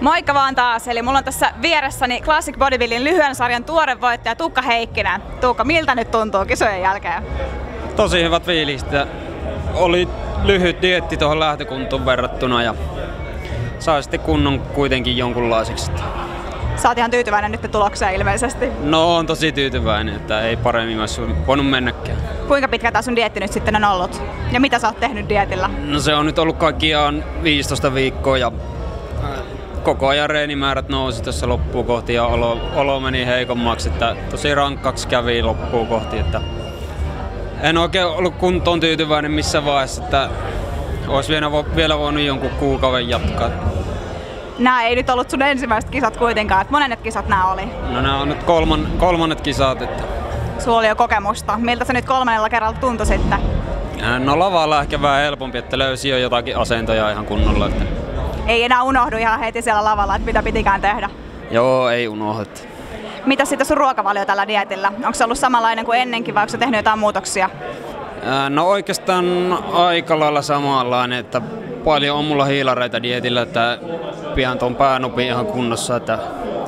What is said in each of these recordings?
Moikka vaan taas, eli mulla on tässä vieressäni Classic Bodybuilding lyhyen sarjan tuore voittaja Tuukka Heikkinen. Tuukka, miltä nyt tuntuu kisojen jälkeen? Tosi hyvät fiilikset. Oli lyhyt dieetti tuohon lähtökuntoon verrattuna ja sai sitten kunnon kuitenkin jonkunlaiseksi. Sä oot ihan tyytyväinen nyt tulokseen ilmeisesti. No on tosi tyytyväinen, että ei paremmin olisi voinut mennäkään. Kuinka pitkä tää sun dieetti nyt sitten on ollut? Ja mitä sä oot tehnyt dietillä? No se on nyt ollut kaikkiaan 15 viikkoa ja koko ajan reenimäärät nousi tässä loppuun kohti ja olo meni heikommaksi, että tosi rankkaksi kävi loppuun kohti. Että en oikein ollut kuntoon tyytyväinen missään vaiheessa, että olisi vielä voinut jonkun kuukauden jatkaa. Nää ei nyt ollut sun ensimmäiset kisat kuitenkaan, että monet kisat nää oli? No nää on nyt kolmannet kisat. Että sulla oli jo kokemusta. Miltä se nyt kolmannella kerralla tuntui sitten? No lavalla ehkä vähän helpompi, että löysi jo jotakin asentoja ihan kunnolla. Että ei enää unohdu ihan heti siellä lavalla, että mitä pitikään tehdä? Joo, ei unohdu. Mitä sitten sun ruokavalio tällä dietillä? Onko se ollut samanlainen kuin ennenkin vai onko sä tehnyt jotain muutoksia? No oikeastaan aika lailla samanlainen, että paljon on mulla hiilareita dietillä, että pian ton päänupi ihan kunnossa, että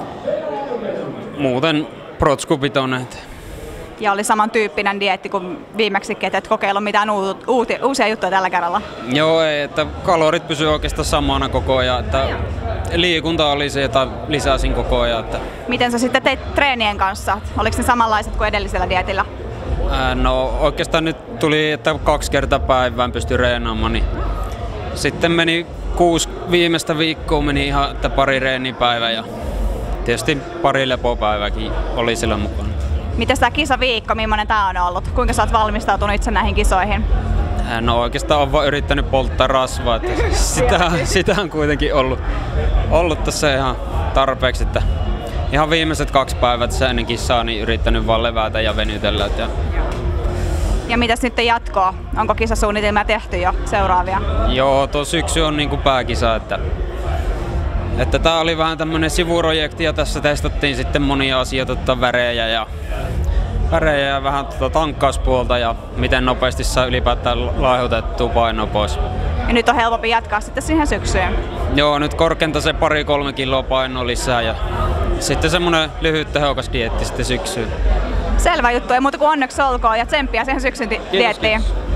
muuten protskupitoinen. Ja oli samantyyppinen dieetti kuin viimeksikin, et kokeillut mitään uusia juttuja tällä kerralla? Joo, ei, että kalorit pysyy oikeastaan samana koko ajan, että liikunta oli se, jota lisäsin koko ajan. Että miten sä sitten teit treenien kanssa? Oliko ne samanlaiset kuin edellisellä dietillä? No oikeastaan nyt tuli, että 2 kertaa päivään pystyi reenaamaan, niin sitten meni 6 viimeistä viikkoa meni ihan että pari reenipäivää ja tietysti pari lepopäivääkin oli sillä mukana. Miten tämä kisaviikko, millainen tämä on ollut? Kuinka sä oot valmistautunut itse näihin kisoihin? No oikeastaan olen vaan yrittänyt polttaa rasvaa, että sitä on kuitenkin ollut tässä ihan tarpeeksi. Että ihan viimeiset 2 päivät ennen kisaa niin yrittänyt vaan levätä ja venytellä. Ja mitäs nyt jatkoa? Onko kisasuunnitelmia tehty jo seuraavia? Joo, tuo syksy on niin kuin pääkisa. Että tää oli vähän tämmönen sivuprojekti ja tässä testattiin sitten monia asioita, värejä ja vähän tankkauspuolta ja miten nopeasti saa ylipäätään laihutettua painoa pois. Ja nyt on helpompi jatkaa sitten siihen syksyyn? Joo, nyt korkeinta se 2-3 kiloa painoa lisää ja sitten semmonen lyhyt tehokas dieetti sitten syksyyn. Selvä juttu, ei muuta kuin onneksi olkoon ja tsemppiä siihen syksyn diettiin.